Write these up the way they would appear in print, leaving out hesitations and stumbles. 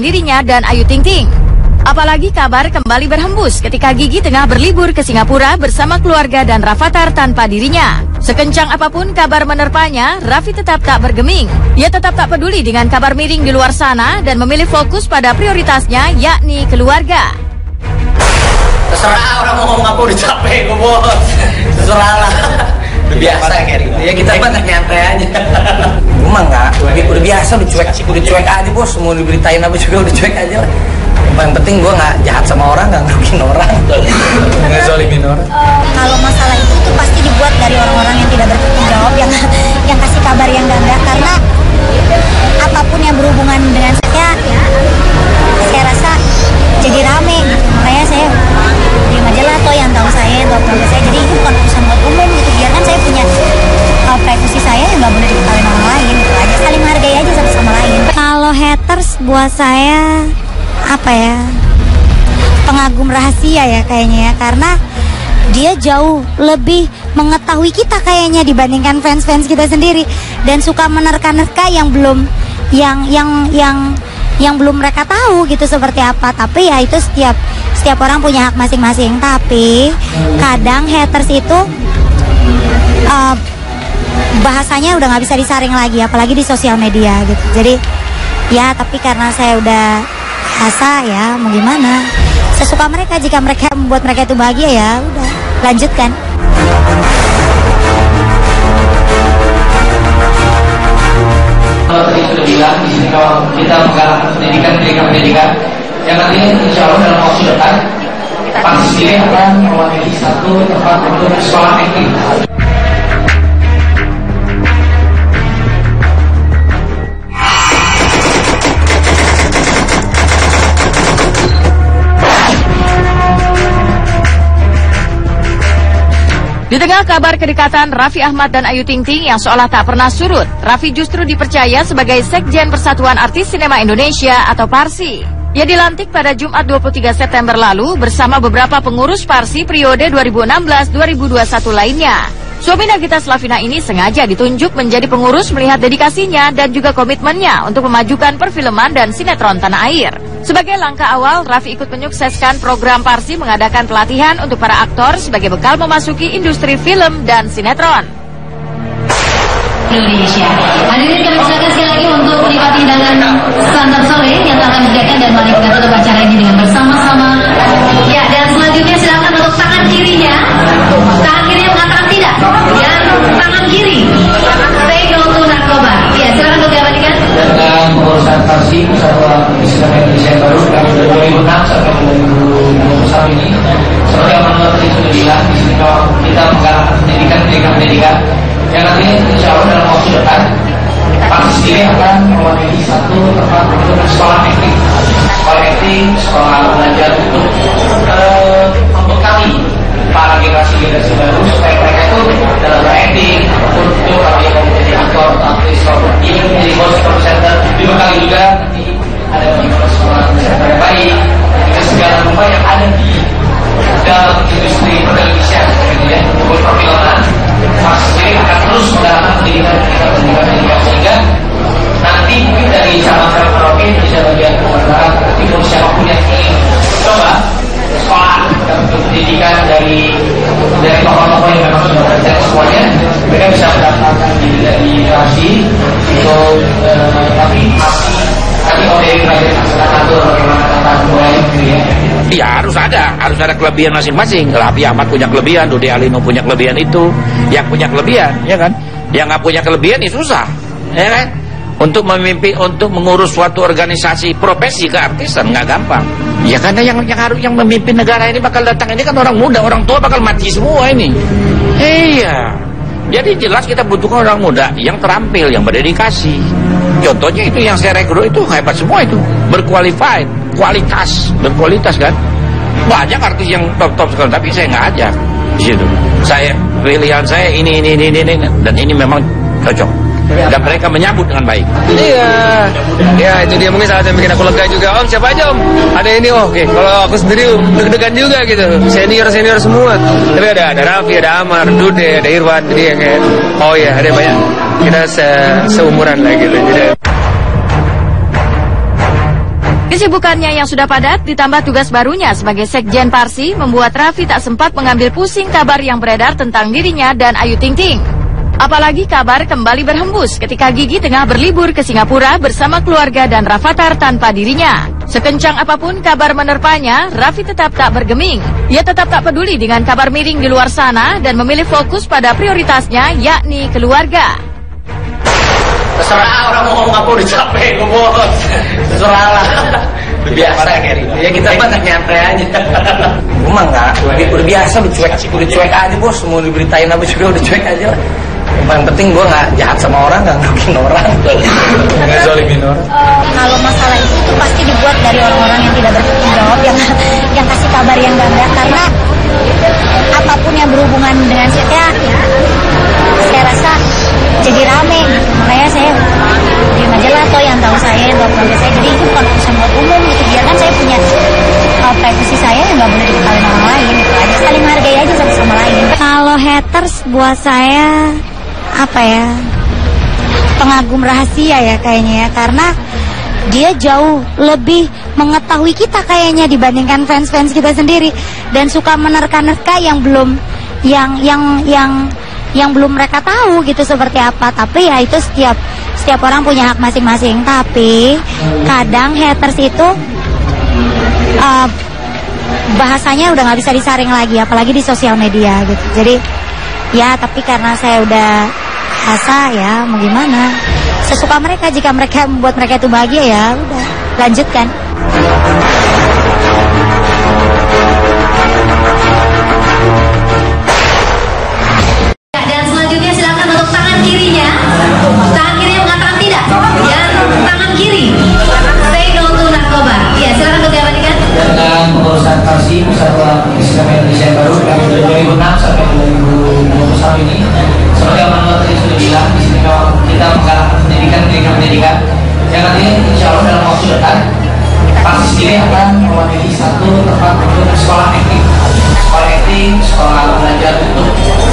dirinya dan Ayu Ting Ting. Apalagi kabar kembali berhembus ketika Gigi tengah berlibur ke Singapura bersama keluarga dan Rafathar tanpa dirinya. Sekencang apapun kabar menerpanya, Raffi tetap tak bergeming. Ia tetap tak peduli dengan kabar miring di luar sana dan memilih fokus pada prioritasnya, yakni keluarga. Terserah orang mau ngomong apa, udah capek gue bos. Terserah lah. Biasa kayak gitu. Ya kita mah nyantai aja. Emang enggak, udah biasa, udah cuek aja bos. Mau diberitain apa juga udah cuek aja lah. Yang paling penting gue nggak jahat sama orang, nggak ngerugiin orang, nggak zolimin orang. Kalau masalah itu tuh pasti dibuat dari orang-orang yang tidak bertanggung jawab, yang kasih kabar yang enggak, karena apapun yang berhubungan dengan saya rasa jadi rame. Makanya saya diam aja lah, toh yang tahu saya, tahu keluarga saya. Jadi itu bukan urusan buat umum gitu. Biarkan saya punya privasi saya yang nggak boleh diketahui orang lain. Itu aja, saling menghargai aja satu sama lain. Kalau haters buat saya apa ya, pengagum rahasia ya kayaknya ya, karena dia jauh lebih mengetahui kita kayaknya dibandingkan fans-fans kita sendiri, dan suka menerka-nerka yang belum yang belum mereka tahu gitu seperti apa. Tapi ya itu setiap orang punya hak masing-masing. Tapi kadang haters itu bahasanya udah nggak bisa disaring lagi, apalagi di sosial media gitu. Jadi ya, tapi karena saya udah biasa ya, mau gimana, sesuka mereka. Jika mereka membuat mereka itu bahagia, ya udah lanjutkan. Kalau tadi sudah bilang di sini, kalau kita menggalakkan pendidikan yang nantinya insya Allah dalam waktu dekat pasti akan mewakili satu tempat untuk sekolah acting. Di tengah kabar kedekatan Raffi Ahmad dan Ayu Ting Ting yang seolah tak pernah surut, Raffi justru dipercaya sebagai Sekjen Persatuan Artis Sinema Indonesia atau PARSI. Ia dilantik pada Jumat 23 September lalu bersama beberapa pengurus PARSI periode 2016-2021 lainnya. Suami Nagita Slavina ini sengaja ditunjuk menjadi pengurus melihat dedikasinya dan juga komitmennya untuk memajukan perfilman dan sinetron tanah air. Sebagai langkah awal, Raffi ikut menyukseskan program PARSI mengadakan pelatihan untuk para aktor sebagai bekal memasuki industri film dan sinetron. Indonesia. Hadirin kami silakan sekali lagi untuk menikmati hidangan santap sore yang telah kami sediakan, dan mari kita tutup acara ini dengan bersama-sama. Ya, dan selanjutnya silakan untuk tangan kirinya. Tangan kirinya mengatakan tidak. Yang tangan kiri. Say no to narkoba. Ya, silakan untuk diabadikan. Dengan pengurusan PARSI Persatuan Sinema Indonesia yang baru dari 2006 sampai 2021 ini, seperti yang tadi sudah bilang di sini, kalau kita menggalakkan pendidikan yang nantinya insya Allah dalam waktu dekat PARSI sendiri akan mewakili satu tempat untuk sekolah acting, sekolah belajar untuk membekali para generasi baru supaya mereka itu dalam berakting, untuk kalau yang mau menjadi aktor, aktris, ingin menjadi host presenter, dibekali juga nanti ada sekolah presenter yang baik, dengan segala rupa yang ada di dalam industri pertelevisian gitu ya, untuk perfilman. PARSI sendiri akan terus menggalakkan pendidikan sehingga nanti mungkin dari cabang-cabang Merauke, Indonesia bagian barat, timur, siapapun yang ingin coba sekolah untuk pendidikan dari tokoh-tokoh yang memang sudah belajar semuanya, mereka bisa mendapatkan dari PARSI untuk tapi masih tadi oleh Rakyat Atur bagaimana tata mulai gitu ya. Ya harus ada kelebihan masing-masing. Raffi Ahmad punya kelebihan, Dude Alino punya kelebihan itu, yang punya kelebihan, ya kan? Yang nggak punya kelebihan ya susah, ya kan? Untuk memimpin, untuk mengurus suatu organisasi profesi keartisan nggak gampang. Ya karena yang memimpin negara ini bakal datang ini kan orang muda, orang tua bakal mati semua ini. Iya. Jadi jelas kita butuhkan orang muda yang terampil, yang berdedikasi. Contohnya itu yang saya rekrut itu hebat semua itu, berqualified, berkualitas kan. Banyak artis yang top sekarang, tapi saya nggak ajak di situ. Saya pilihan saya ini dan ini memang cocok. Dan mereka menyambut dengan baik. Iya, itu dia mungkin salah yang bikin aku lega juga. Om, siapa aja om? Ada ini, oke. Kalau aku sendiri deg-degan juga gitu. Senior semua. Tapi ada Raffi, ada Amar, Dude, ada Irwan. Jadi yang kayak, oh ya, ada banyak. Kita seumuran lah gitu. Jadi Kesibukannya yang sudah padat ditambah tugas barunya sebagai Sekjen Parsi membuat Raffi tak sempat mengambil pusing kabar yang beredar tentang dirinya dan Ayu Ting Ting. Apalagi kabar kembali berhembus ketika Gigi tengah berlibur ke Singapura bersama keluarga dan Rafathar tanpa dirinya. Sekencang apapun kabar menerpanya, Raffi tetap tak bergeming. Ia tetap tak peduli dengan kabar miring di luar sana dan memilih fokus pada prioritasnya, yakni keluarga. Terserah orang mau ngomong apa, udah capek ngomong. Terserah lah. Biasa kayak gitu. Ya kita banyak nyantai aja. Emang enggak, udah biasa, udah cuek aja bos. Mau diberitain apa juga udah cuek aja. Yang paling penting gue nggak jahat sama orang, nggak ngerugiin orang, nggak zalimin orang. Kalau masalah itu pasti dibuat dari orang-orang yang tidak bertanggung jawab, yang kasih kabar yang enggak, karena apapun yang berhubungan dengan saya rasa jadi rame. Makanya saya diam aja lah, toh yang tahu saya, tahu keluarga saya. Jadi itu bukan urusan buat umum gitu. Biarkan saya punya privasi saya yang nggak boleh diketahui orang lain. Gitu aja. Saling menghargai aja satu sama lain. Kalau haters buat saya apa ya, pengagum rahasia ya kayaknya ya, karena dia jauh lebih mengetahui kita kayaknya dibandingkan fans-fans kita sendiri, dan suka menerka-nerka yang belum yang belum mereka tahu gitu seperti apa. Tapi ya itu setiap orang punya hak masing-masing. Tapi kadang haters itu bahasanya udah nggak bisa disaring lagi, apalagi di sosial media gitu. Jadi ya, tapi karena saya udah biasa ya, mau gimana, sesuka mereka. Jika mereka membuat mereka itu bahagia, ya udah lanjutkan. Dan selanjutnya silakan untuk tangan kirinya. Tangan kirinya mengatakan tidak. Dan tangan kiri say no to narkoba. Ya, silakan untuk diabadikan. Dengan pengurusan Parsi Persatuan Islam Indonesia yang baru dari 2006 sampai 2021 ini, seperti yang Manuel tadi sudah bilang, di sini kita menggalakkan pendidikan yang nantinya insya Allah dalam waktu dekat Parsi sendiri akan mewakili satu tempat untuk sekolah acting, sekolah belajar untuk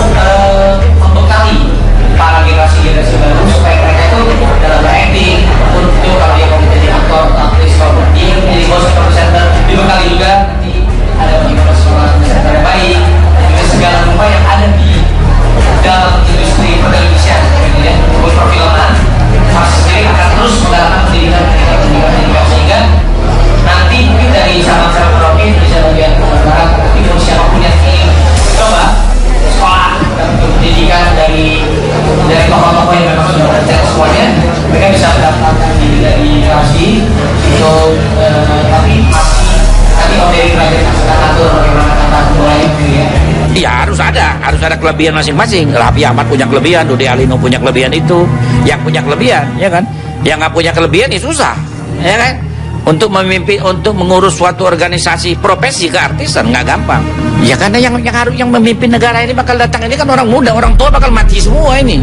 membekali para generasi baru supaya mereka itu dalam berakting, untuk kalau dia mau menjadi aktor, aktris, dia menjadi voice presenter, dibekali juga nanti ada bagaimana sekolah presenter yang baik, dengan segala rupa yang ada di dalam industri pertelevisian, gitu ya, perfilman. Parsi sendiri akan terus menggalakkan pendidikan sehingga nanti mungkin dari cabang-cabang Rocky Indonesia bagian barat, tapi kalau siapapun yang ingin coba sekolah untuk pendidikan dari tokoh-tokoh yang memang sudah berhasil semuanya, mereka bisa mendapatkan diri dari Parsi itu, tapi masih tadi dari kerajaan akan atur bagaimana tata mulai gitu ya. Iya, harus ada kelebihan masing-masing. Raffi Ahmad punya kelebihan, Dude Alino punya kelebihan itu, yang punya kelebihan, ya kan? Yang nggak punya kelebihan ya susah, ya kan? Untuk memimpin, untuk mengurus suatu organisasi profesi keartisan nggak gampang. Ya karena yang memimpin negara ini bakal datang ini kan orang muda, orang tua bakal mati semua ini.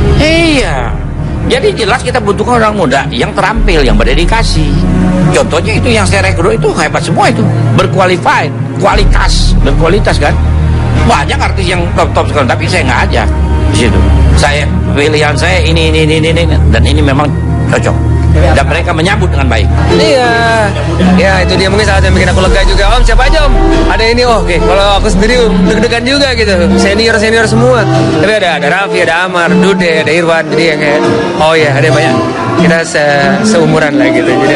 Iya. Jadi jelas kita butuhkan orang muda yang terampil, yang berdedikasi. Contohnya itu yang saya rekrut itu hebat semua itu, berkualified, berkualitas kan. Banyak artis yang top sekarang, tapi saya nggak ajak di situ. Pilihan saya ini dan ini memang cocok. Dan mereka menyambut dengan baik. Iya, ya itu dia mungkin salah yang bikin aku lega juga. Om siapa aja om? Ada ini, oke. Kalau aku sendiri deg-degan juga gitu. Senior semua. Tapi ada Raffi, ada Amar, Dude, ada Irwan. Jadi yang kayak, oh ya ada banyak. Kita seumuran lah gitu. Jadi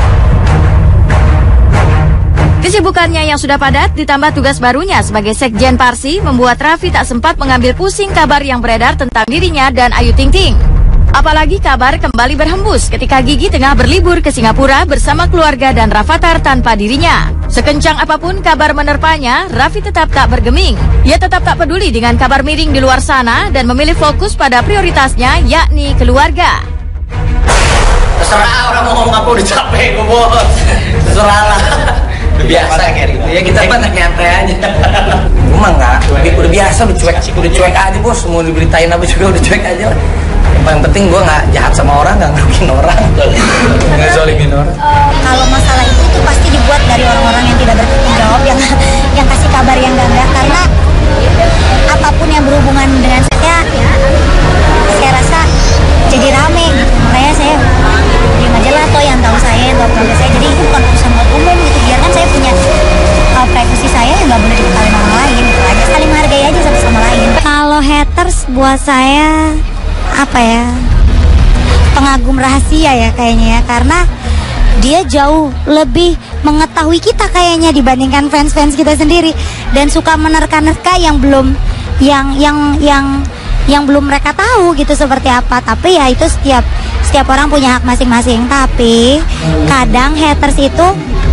Kesibukannya yang sudah padat ditambah tugas barunya sebagai Sekjen Parsi membuat Raffi tak sempat mengambil pusing kabar yang beredar tentang dirinya dan Ayu Ting Ting. Apalagi kabar kembali berhembus ketika Gigi tengah berlibur ke Singapura bersama keluarga dan Rafathar tanpa dirinya. Sekencang apapun kabar menerpanya, Raffi tetap tak bergeming. Ia tetap tak peduli dengan kabar miring di luar sana dan memilih fokus pada prioritasnya, yakni keluarga. Terserah orang mau ngomong apa, udah capek ngomong. Terserah lah. Biasa kayak gitu. Ya kita banyak nyantai aja. Emang enggak, udah biasa, udah cuek aja bos. Mau diberitain apa juga udah cuek aja. Yang paling penting gue nggak jahat sama orang, nggak ngerugiin orang, nggak zalimin orang. Kalau masalah itu pasti dibuat dari orang-orang yang tidak bertanggung jawab, yang kasih kabar yang enggak, karena apapun yang berhubungan dengan saya rasa jadi rame. Makanya saya diam aja lah, toh yang tahu saya, tahu keluarga saya. Jadi itu bukan Bahwa saya apa ya, pengagum rahasia ya kayaknya ya, karena dia jauh lebih mengetahui kita kayaknya dibandingkan fans-fans kita sendiri, dan suka menerka-nerka yang belum yang belum mereka tahu gitu seperti apa. Tapi ya itu setiap orang punya hak masing-masing. Tapi kadang haters itu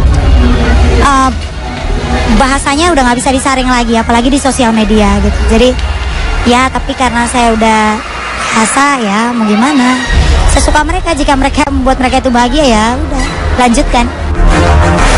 bahasanya udah nggak bisa disaring lagi, apalagi di sosial media gitu. Jadi ya, tapi karena saya udah biasa ya, mau gimana, sesuka mereka. Jika mereka membuat mereka itu bahagia, ya udah lanjutkan.